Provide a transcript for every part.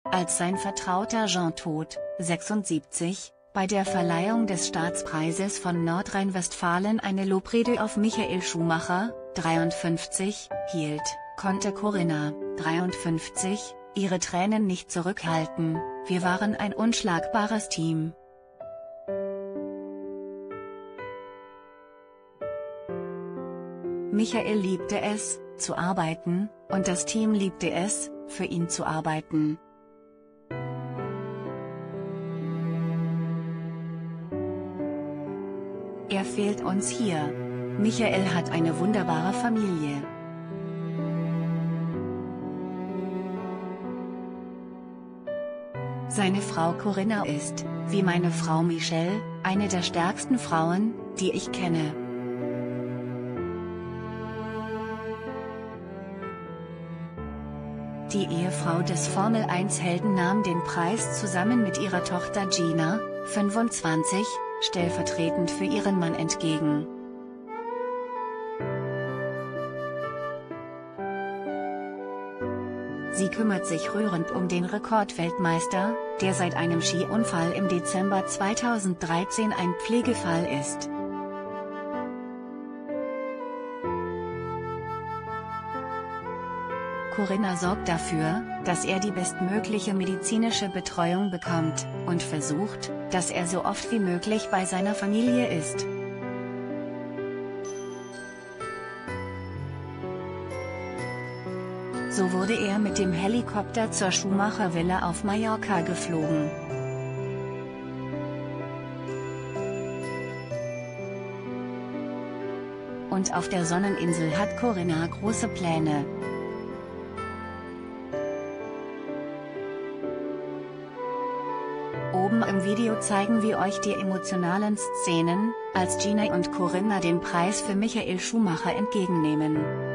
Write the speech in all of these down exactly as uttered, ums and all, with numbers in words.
als sein Vertrauter Jean Todt, sechsundsiebzig, bei der Verleihung des Staatspreises von Nordrhein-Westfalen eine Lobrede auf Michael Schumacher, dreiundfünfzig, hielt, konnte Corinna, dreiundfünfzig, ihre Tränen nicht zurückhalten: „Wir waren ein unschlagbares Team." Michael liebte es, zu arbeiten, und das Team liebte es, für ihn zu arbeiten. Er fehlt uns hier. Michael hat eine wunderbare Familie. Seine Frau Corinna ist, wie meine Frau Michelle, eine der stärksten Frauen, die ich kenne. Die Ehefrau des Formel eins Helden nahm den Preis zusammen mit ihrer Tochter Gina, fünfundzwanzig, stellvertretend für ihren Mann entgegen. Sie kümmert sich rührend um den Rekordweltmeister, der seit einem Skiunfall im Dezember zweitausenddreizehn ein Pflegefall ist. Corinna sorgt dafür, dass er die bestmögliche medizinische Betreuung bekommt, und versucht, dass er so oft wie möglich bei seiner Familie ist. So wurde er mit dem Helikopter zur Schumacher-Villa auf Mallorca geflogen. Und auf der Sonneninsel hat Corinna große Pläne. Oben im Video zeigen wir euch die emotionalen Szenen, als Gina und Corinna den Preis für Michael Schumacher entgegennehmen.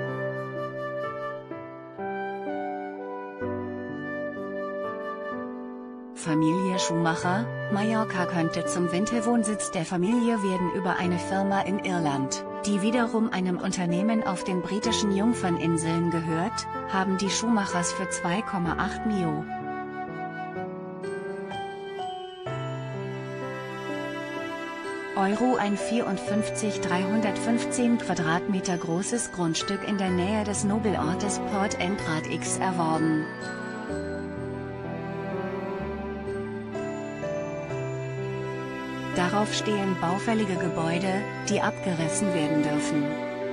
Familie Schumacher: Mallorca könnte zum Winterwohnsitz der Familie werden. Über eine Firma in Irland, die wiederum einem Unternehmen auf den britischen Jungferninseln gehört, haben die Schumachers für zwei Komma acht Millionen Euro ein vierundfünfzigtausenddreihundertfünfzehn Quadratmeter großes Grundstück in der Nähe des Nobelortes Port Entrat-X erworben. Darauf stehen baufällige Gebäude, die abgerissen werden dürfen.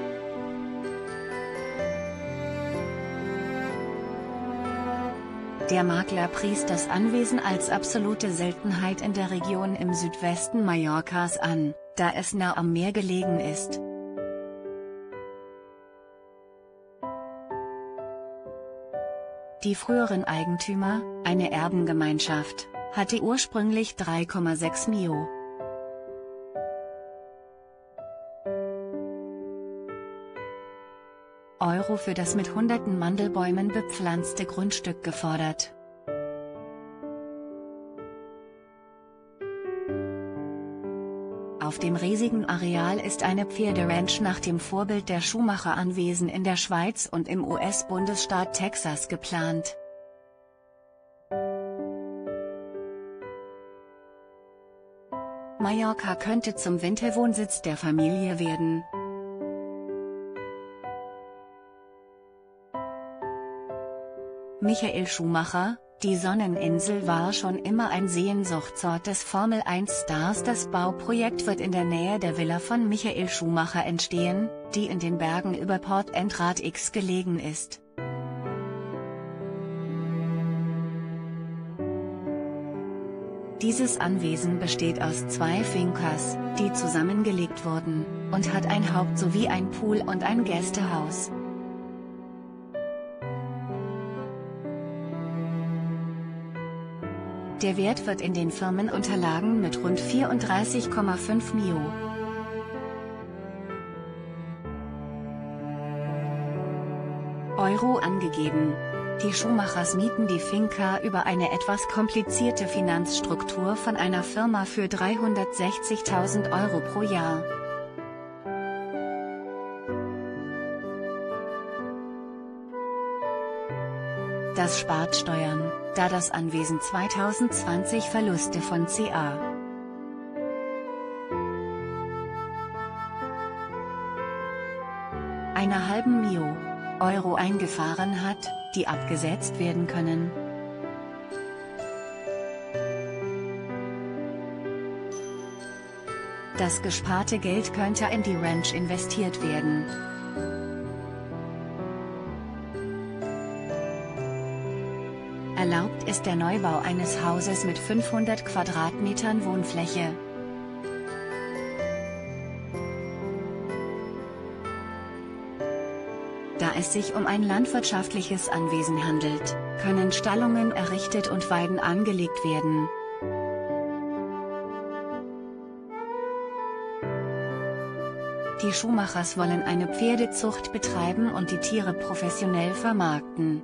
Der Makler pries das Anwesen als absolute Seltenheit in der Region im Südwesten Mallorcas an, da es nah am Meer gelegen ist. Die früheren Eigentümer, eine Erbengemeinschaft, hatte ursprünglich drei Komma sechs Millionen Euro für das mit hunderten Mandelbäumen bepflanzte Grundstück gefordert. Auf dem riesigen Areal ist eine Pferderanch nach dem Vorbild der Schumacher-Anwesen in der Schweiz und im U S-Bundesstaat Texas geplant. Mallorca könnte zum Winterwohnsitz der Familie werden. Michael Schumacher: Die Sonneninsel war schon immer ein Sehnsuchtsort des Formel eins Stars. Das Bauprojekt wird in der Nähe der Villa von Michael Schumacher entstehen, die in den Bergen über Port Entrat-X gelegen ist. Dieses Anwesen besteht aus zwei Fincas, die zusammengelegt wurden, und hat ein Haupt- sowie ein Pool und ein Gästehaus. Der Wert wird in den Firmenunterlagen mit rund vierunddreißig Komma fünf Millionen Euro angegeben. Die Schumachers mieten die Finca über eine etwas komplizierte Finanzstruktur von einer Firma für dreihundertsechzigtausend Euro pro Jahr. Das spart Steuern. da das Anwesen zweitausendzwanzig Verluste von ca. einer halben Million Euro eingefahren hat, die abgesetzt werden können. Das gesparte Geld könnte in die Ranch investiert werden. Erlaubt ist der Neubau eines Hauses mit fünfhundert Quadratmetern Wohnfläche. Da es sich um ein landwirtschaftliches Anwesen handelt, können Stallungen errichtet und Weiden angelegt werden. Die Schumachers wollen eine Pferdezucht betreiben und die Tiere professionell vermarkten.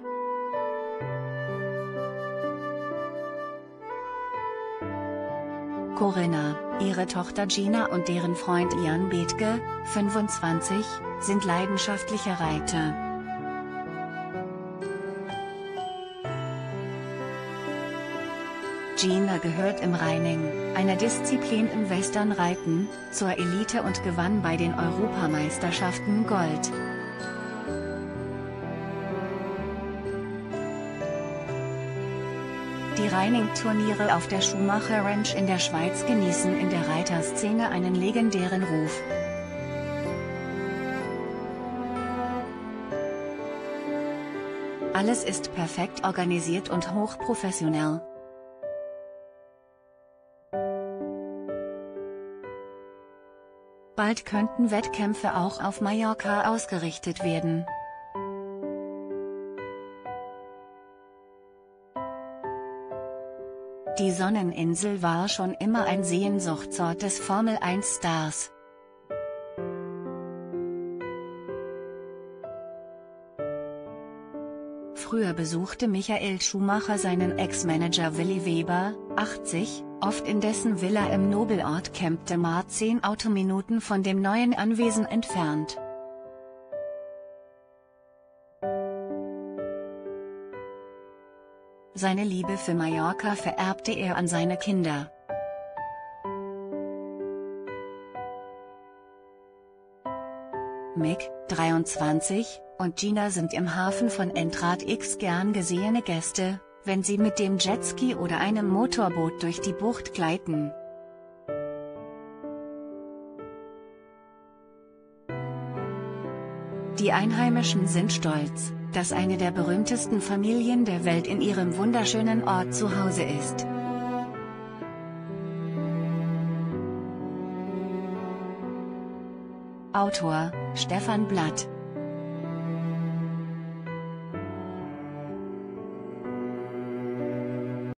Corinna, ihre Tochter Gina und deren Freund Jan Bethke, fünfundzwanzig, sind leidenschaftliche Reiter. Gina gehört im Reining, einer Disziplin im Westernreiten, zur Elite und gewann bei den Europameisterschaften Gold. Die Reining-Turniere auf der Schumacher Ranch in der Schweiz genießen in der Reiterszene einen legendären Ruf. Alles ist perfekt organisiert und hochprofessionell. Bald könnten Wettkämpfe auch auf Mallorca ausgerichtet werden. Die Sonneninsel war schon immer ein Sehnsuchtsort des Formel eins Stars. Früher besuchte Michael Schumacher seinen Ex-Manager Willi Weber, achtzig, oft in dessen Villa im Nobelort Camp de Mar, zehn Autominuten von dem neuen Anwesen entfernt. Seine Liebe für Mallorca vererbte er an seine Kinder. Mick, dreiundzwanzig, und Gina sind im Hafen von Entrad X gern gesehene Gäste, wenn sie mit dem Jetski oder einem Motorboot durch die Bucht gleiten. Die Einheimischen sind stolz, dass eine der berühmtesten Familien der Welt in ihrem wunderschönen Ort zu Hause ist. Autor: Stefan Blatt.